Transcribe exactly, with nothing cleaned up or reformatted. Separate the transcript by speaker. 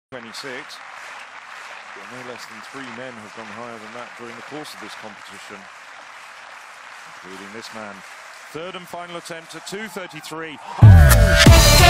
Speaker 1: twenty-six. But no less than three men have gone higher than that during the course of this competition, including this man. Third and final attempt at two thirty-three. Oh!